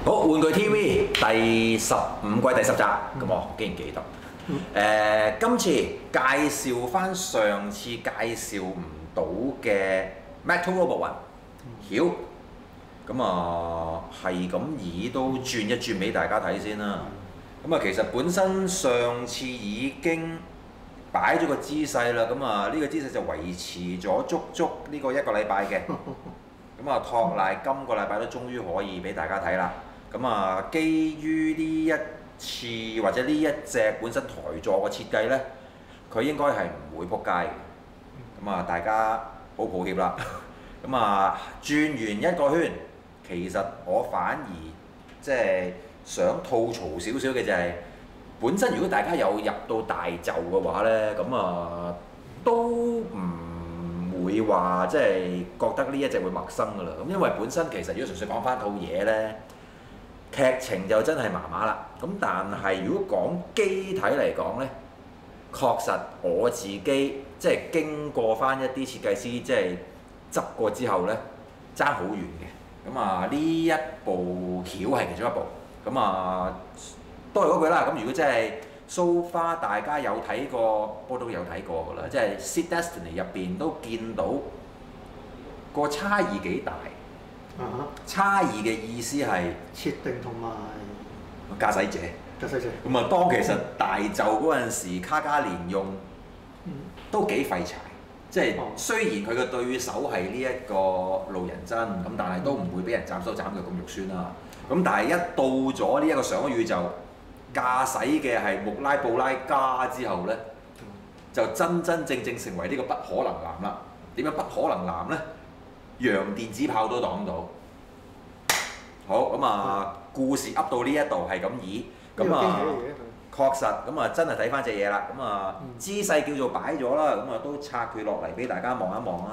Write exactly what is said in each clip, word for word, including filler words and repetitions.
好，玩具 T V 第十五季第十集，咁我竟然記得。誒、今次介紹翻上次介紹唔到嘅 Metal Robot 曉，咁啊係咁以都轉一轉俾大家睇先啦。咁啊其實本身上次已經擺咗個姿勢啦，咁啊呢個姿勢就維持咗足足呢個一個禮拜嘅。咁啊托賴今個禮拜都終於可以俾大家睇啦。咁啊基於呢一次或者呢一隻本身台座嘅設計呢，佢應該係唔會撲街嘅。咁啊大家好抱歉啦。咁啊轉完一個圈，其實我反而即係想吐槽少少嘅就係、是，本身如果大家有入到大袖嘅話呢，咁啊都唔會話即係覺得呢一隻會陌生㗎啦。咁因為本身其實如果純粹講翻套嘢呢，劇情就真係麻麻啦。咁但係如果講機體嚟講呢，確實我自己即係經過翻一啲設計師即係執過之後呢，爭好遠嘅。咁啊呢一部曉係其中一部。咁啊都係嗰句啦。咁如果真係 so far 大家有睇過，我都有睇過㗎啦。即係 Seed Destiny 入邊都見到個差異幾大。 啊、 差異嘅意思係設定同埋駕駛者。 駕駛者。 咁啊，當其實大就嗰陣時，卡加連用都幾廢柴。即係雖然佢嘅對手係呢一個路人真，咁但係都唔會俾人斬手斬腳咁肉酸啦。咁但係一到咗呢一個上咗宇宙，駕駛嘅係穆拉布拉加之後呢，就真真正正成為呢個不可能男啦。點樣不可能男呢？洋電子炮都擋到。好咁啊，故事噏到呢一度係咁以，咁啊確實咁啊真係睇翻隻嘢啦。咁啊姿勢叫做擺咗啦，咁啊都拆佢落嚟俾大家望一望啦。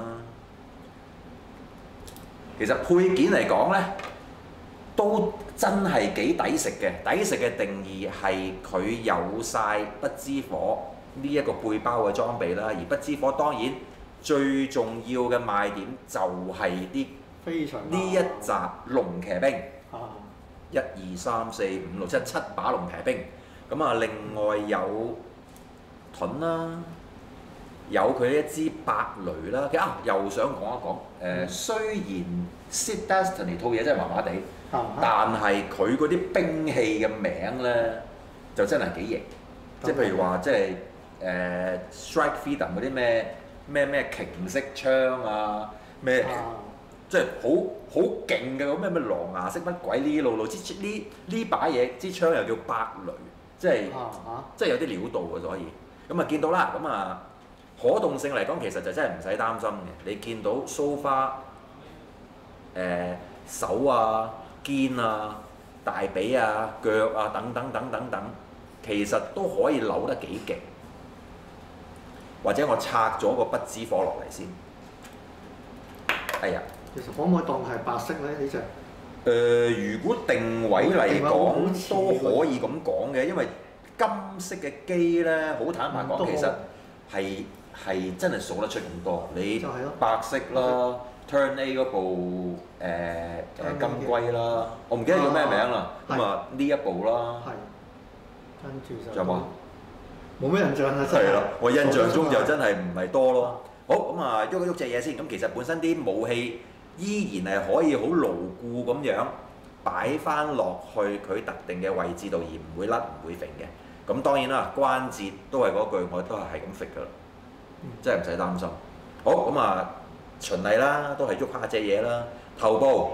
其實配件嚟講呢，都真係幾抵食嘅。抵食嘅定義係佢有晒不知火呢一個背包嘅裝備啦，而不知火當然最重要嘅賣點就係啲呢一集龍騎兵，一二三四五六七七把龍騎兵。咁啊，另外有盾啦，有佢一支白雷啦。啊，又想講一講誒、呃，雖然 Seed Destiny 套嘢真係麻麻地，但係佢嗰啲兵器嘅名咧就真係幾型。即係譬如話，即係誒 Strike Freedom 嗰啲咩咩咩瓊式槍啊，咩、啊、即係好好勁嘅嗰咩咩狼牙式乜鬼呢路路，支呢呢把嘢支槍又叫白雷。即係、啊、即係有啲料到嘅，所以咁啊見到啦。咁啊可動性嚟講，其實就真係唔使擔心嘅。你見到 so far 誒手啊、肩啊、大髀啊、腳啊等等等等等，其實都可以扭得幾勁。或者我拆咗個不知火落嚟先。哎呀， 其實可唔可以當係白色咧？呢隻？ 誒、呃，如果定位嚟講都可以咁講嘅，因為金色嘅機咧，好坦白講，其實係係真係數得出咁多。你白色啦 ，Turn A 嗰部誒誒、呃、金龜啦，我唔記得叫咩名啦。咁啊呢一部啦， 跟住就仲有冇？ 冇咩印象啊！真係。係啦， 我印象中就真係唔係多咯。好咁啊，喐一喐隻嘢先。咁其實本身啲武器依然係可以好牢固咁樣擺翻落去佢特定嘅位置度，而唔會甩唔會揈嘅。咁當然啦，關節都係嗰句，我都係係咁揈㗎啦，真係唔使擔心。好咁啊，循例啦，都係喐下隻嘢啦。頭部，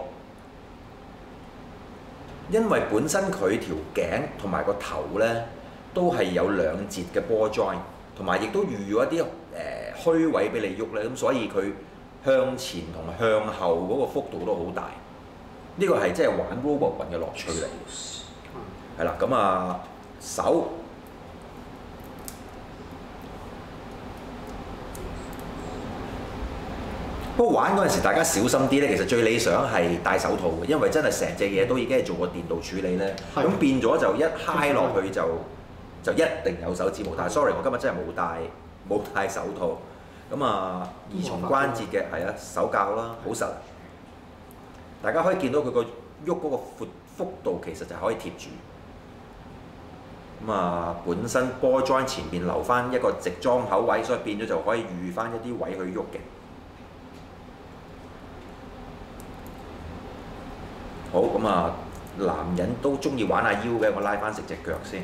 因為本身佢條頸同埋個頭咧都係有兩節嘅波 join， 同埋亦都預咗一啲誒、呃、虛位俾你喐咧，咁所以佢向前同向後嗰個幅度都好大。呢、這個係即係玩 robot 運嘅樂趣嚟嘅。係啦，咁啊手。不過玩嗰陣時，大家小心啲咧。其實最理想係戴手套嘅，因為真係成隻嘢都已經係做過電導處理咧。咁變咗就一揩落去就就一定有手指模。但係 sorry，我今日真係冇戴冇戴手套。咁啊，二重關節嘅係啊手教啦，好實。大家可以見到佢個喐嗰個闊幅度其實就可以貼住。咁啊，本身 ball joint 前面留翻一個直裝口位，所以變咗就可以預翻一啲位去喐嘅。好，咁啊，男人都中意玩下腰嘅，我拉翻直隻腳先。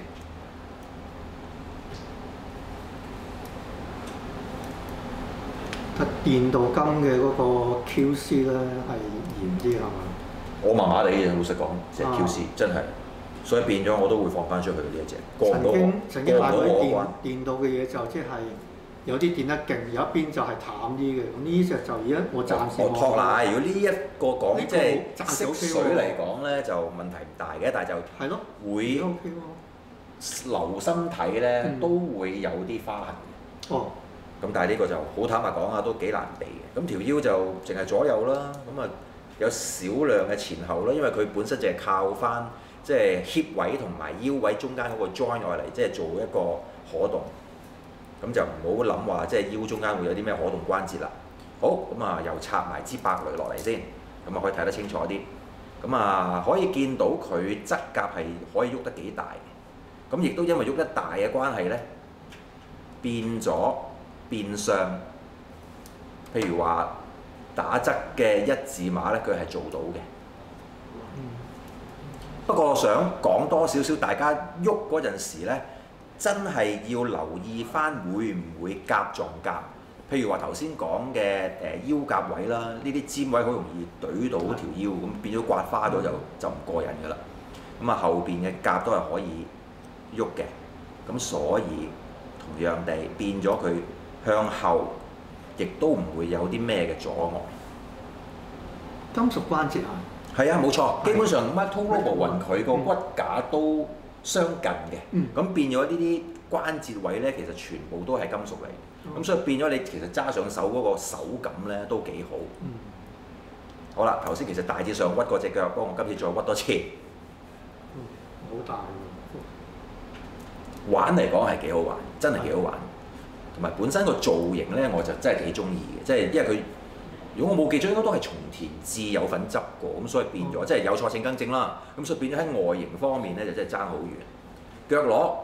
電鍍金嘅嗰個 Q C 咧係嚴啲係嘛？ 我麻麻地嘅，老實講，隻 Q C、啊、真係，所以變咗我都會放翻出去呢一隻。過唔到我， 曾經買過啲電過唔到我關。 電鍍嘅嘢就即係有啲電得勁，有一邊就係淡啲嘅。咁呢隻就而家我暫時我托賴，如果呢一個講即係暫時色 OK 水嚟講咧，就問題唔大嘅，但係就係咯， 會 OK 喎。 留心睇咧， 嗯都會有啲花痕嘅。 哦。 咁但係呢個就好坦白講啊，都幾難避嘅。咁條腰就淨係左右啦，咁啊有少量嘅前後啦，因為佢本身就係靠翻即係 hip 位同埋腰位中間嗰個 join 落嚟，即係做一個可動。咁就唔好諗話即係腰中間會有啲咩可動關節啦。好，咁啊又插埋支百雷落嚟先，咁啊可以睇得清楚啲。咁啊可以見到佢側甲係可以喐得幾大嘅。咁亦都因為喐得大嘅關係咧，變咗。變相，譬如話打側嘅一字馬咧，佢係做到嘅。 嗯、 不過我想講多少少，大家喐嗰陣時咧，真係要留意翻會唔會夾撞夾。譬如話頭先講嘅誒腰夾位啦，呢啲尖位好容易懟到條腰，咁變咗刮花咗就就唔過癮㗎啦。咁啊後邊嘅夾都係可以喐嘅，咁所以同樣地變咗佢。向後，亦都唔會有啲咩嘅阻礙。 金屬關節啊？ 係啊，冇錯。基本上 Mito Robo 佢個骨架都相近嘅。 嗯。 咁變咗呢啲關節位咧，其實全部都係金屬嚟。咁、嗯、所以變咗你其實揸上手嗰個手感咧都幾好。 嗯。 好啦，頭先其實大致上屈過隻腳，不過我今次再屈多次。 嗯，好大喎。 玩嚟講係幾好玩，真係幾好玩。同埋本身個造型咧，我就真係幾中意嘅，即係因為佢，如果我冇記錯，應該都係松田智有份執過，咁所以變咗，嗯、即係有錯請更正啦。咁所以變咗喺外形方面咧，就真係爭好遠。腳踝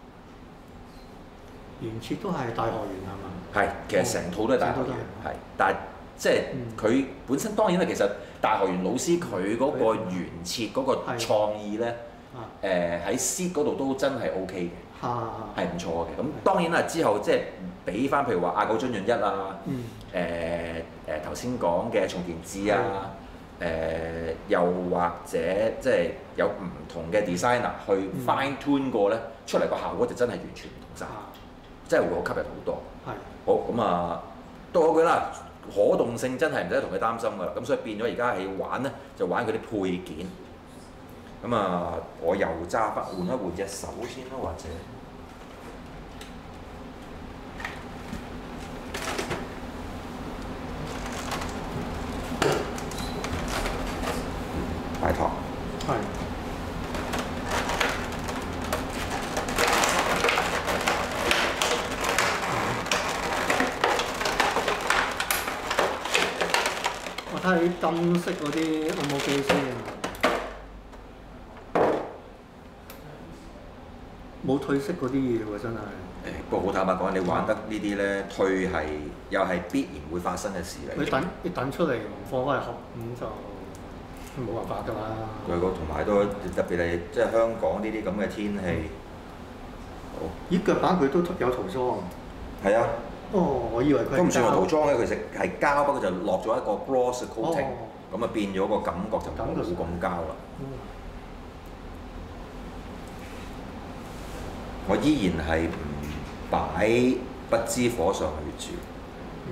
原設都係大學園係嘛？ 係，其實成套都係大學園，係、嗯，但係即係佢本身當然啦，其實大學園老師佢嗰個原設嗰個創意咧，誒喺 seat 嗰度都真係 O K 嘅。係唔錯嘅，咁當然啦，之後即係俾翻譬如話亞狗津潤一啊，誒誒頭先講嘅松田智啊，誒、呃、又或者即係有唔同嘅 designer 去 fine tune 過咧，出嚟個效果就真係完全唔同晒，真係會好吸引好多。係。好咁啊，都嗰句啦，可動性真係唔使同佢擔心㗎啦，咁所以變咗而家係玩咧，就玩佢啲配件。咁啊，我又揸翻換一換隻手先啦，或者擺托。係。 我睇下啲金色嗰啲有冇機先。冇退色嗰啲嘢喎，真係。誒， 不過好坦白講，你玩得呢啲咧，退係又係必然會發生嘅事嚟。 你等你等出嚟唔放翻入盒，咁就冇辦法㗎啦。 佢個同埋都特別係即係香港呢啲咁嘅天氣。好。 咦，腳板佢都有塗裝。係啊。 哦，我以為佢都唔算話塗裝嘅，佢實係膠，不過就落咗一個 gloss coating，咁啊變咗個感覺就冇咁膠啦。我依然係唔擺不知火上去住。嗯、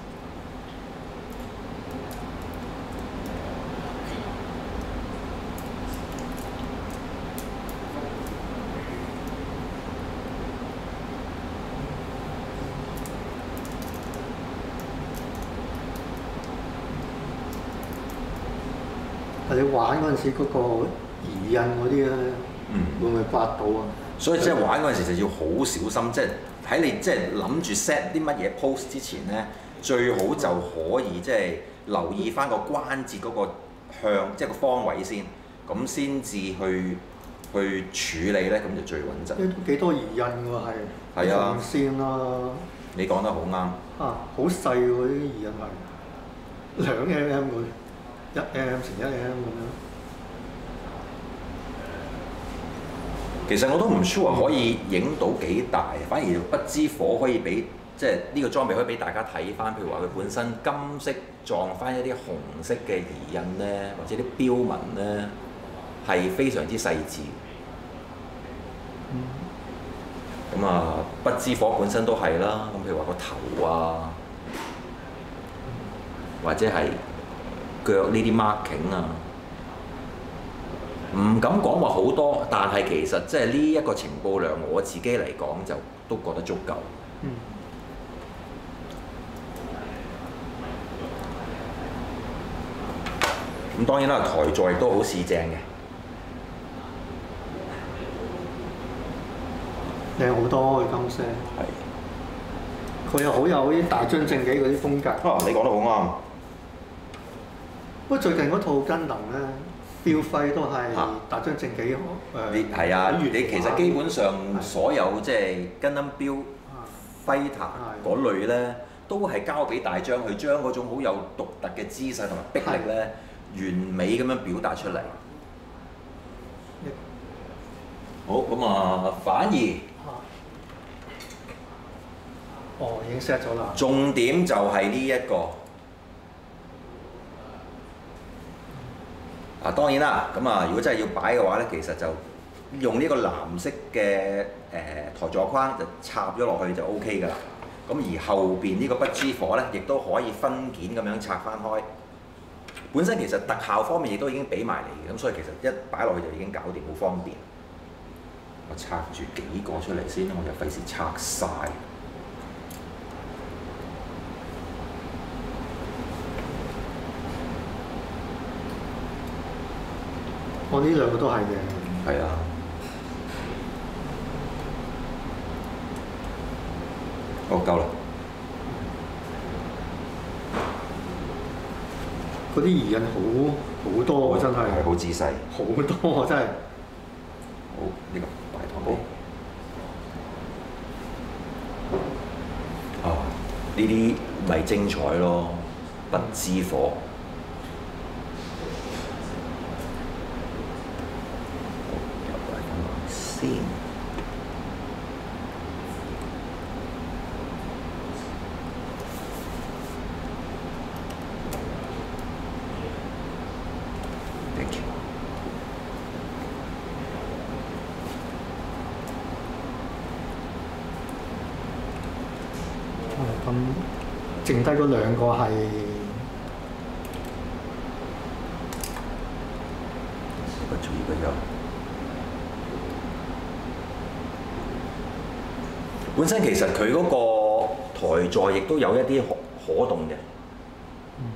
你玩嗰陣時嗰個移印嗰啲咧，嗯、會唔會刮到啊？ 所以即係玩嗰陣時就要好小心，即係喺你即係諗住 set 啲乜嘢 pose 之前咧，最好就可以即係留意翻個關節嗰個向，即係個方位先。 咁先至去去處理咧，咁就最穩陣。 都幾多疑印喎，係。 係啊。 紅線啦。 你講得好啱。 啊，好細喎啲疑印係，兩 mm 嗰一 mm 乘一 mm 咁樣。 其實我都唔 sure 可以影到幾大，反而不知火可以俾即係呢個裝備可以俾大家睇翻，譬如話佢本身金色撞翻一啲紅色嘅疑印咧，或者啲標紋咧係非常之細緻。咁、嗯、啊，不知火本身都係啦，咁譬如話個頭啊，或者係腳呢啲 marking 啊。唔敢講話好多，但係其實即係呢一個情報量，我自己嚟講就都覺得足夠。 嗯。 咁當然啦，台座亦都好市正嘅， 靚好多嘅金色。係。佢又好有啲大張正紀嗰啲風格。 啊，你講得好啱。 不過最近嗰套《根能》咧。標徽都係大張正紀誒， 係啊！你其實基本上所有即係跟燈標、Fighter 嗰類咧，都係交俾大張去將嗰種好有獨特嘅姿勢同埋逼力咧，完美咁樣表達出嚟。好咁啊，反而哦已經 set 咗啦。 重點就係呢一個。啊，當然啦，咁啊，如果真係要擺嘅話咧，其實就用呢個藍色嘅誒、呃、台座框就插咗落去就 O K 㗎啦。咁而後邊呢個不知火咧，亦都可以分件咁樣拆翻開。本身其實特效方面亦都已經俾埋嚟嘅，咁所以其實一擺落去就已經搞掂，好方便。我拆住幾個出嚟先，我就費事拆晒。 我呢兩個都係嘅。 係啊。哦，夠啦。 嗰啲疑印好好多喎，真係。 係好仔細。 好多啊，真係。 好，呢、這個擺堂好。啊，呢啲咪精彩咯，不知火。先。Thank you。 咁剩低嗰兩個係不注意嘅有。本身其實佢嗰個台座亦都有一啲可可動嘅，嗯、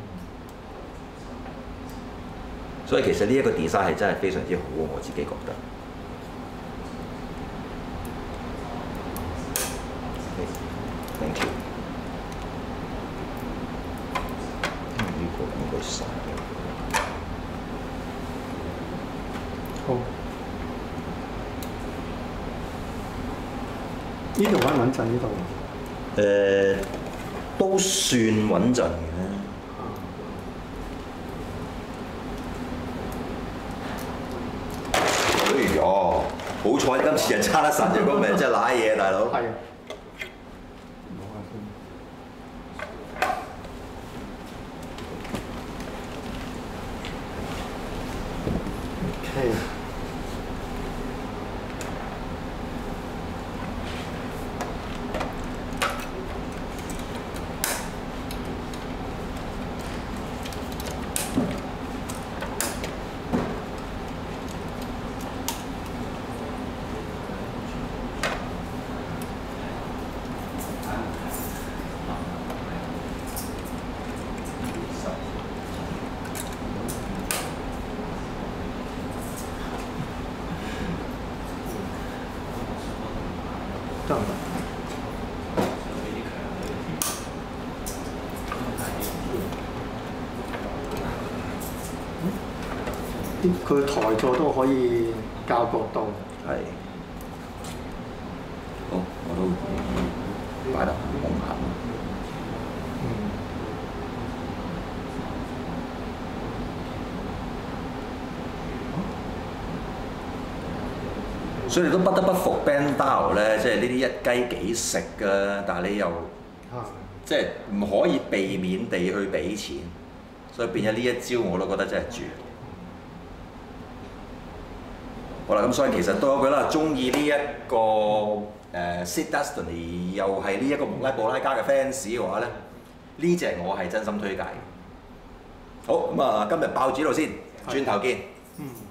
所以其實呢一個 design 係真係非常之好，我自己覺得。Thank you。呢個應該晒嘅。 好。呢度穩唔穩陣？呢度？ 誒，都算穩陣嘅。哎呀，好彩今次係揸得實，如果唔係真係賴嘢，大佬。 係。OK。 啲佢台座都可以校角度。 係。好，我都擺得好行。所以你都不得不服 Bandau 咧，即係呢啲一雞幾食㗎，但係你又即係唔可以避免地去俾錢，所以變咗呢一招我都覺得真係絕。好啦，咁所以其實都有句啦，中意呢一個誒 Seed Destiny 又係呢一個蒙拉布拉加嘅 fans 嘅話咧，呢隻我係真心推介嘅。好，咁啊，今日爆主度先，轉頭見。 嗯。